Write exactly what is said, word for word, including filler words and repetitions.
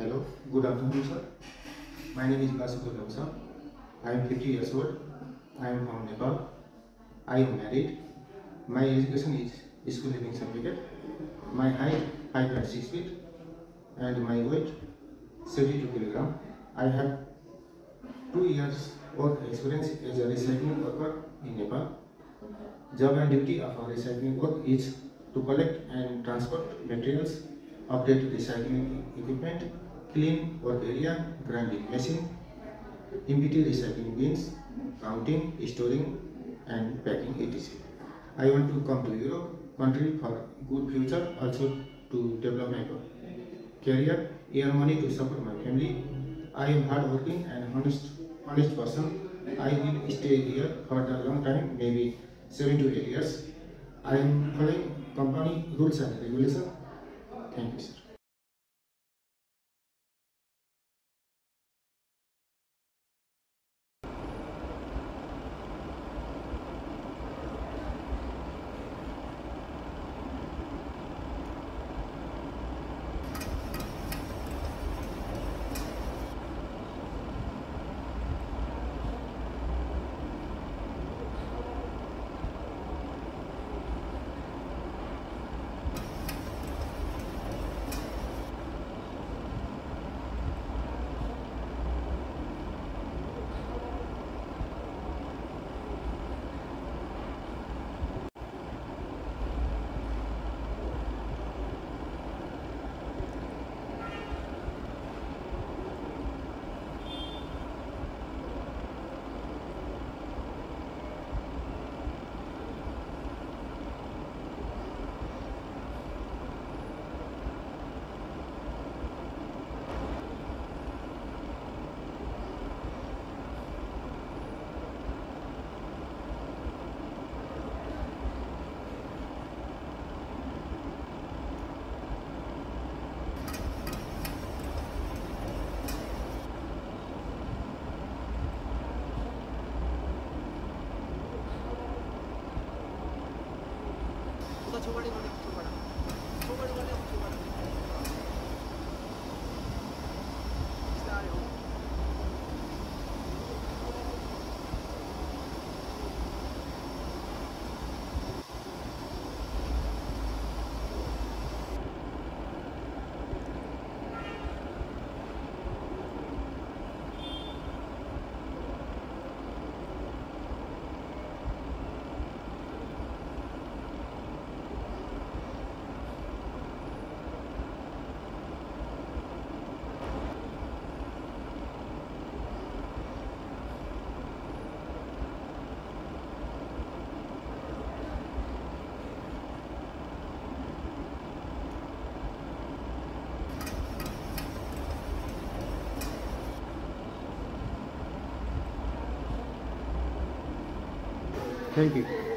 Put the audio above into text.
Hello, good afternoon, sir. My name is Basudhar Lamsa. I am fifty years old. I am from Nepal. I am married. My education is school leaving certificate. My height five point six feet and my weight seventy-two kilogram. I have two years work experience as a recycling worker in Nepal. Job and duty of our recycling work is to collect and transport materials, update recycling equipment, clean work area, grinding machine, empty recycling bins, counting, storing and packing et cetera. I want to come to Europe country for good future, also to develop my career, earn money to support my family. I am hardworking and honest, honest person. I will stay here for a long time, maybe seven to eight years. I am following company rules and regulations. Thank you, sir. छोकड़ी वाले छोकड़ा छोकड़ी वाले छोकड़ा किससे आ रहे हो Thank you.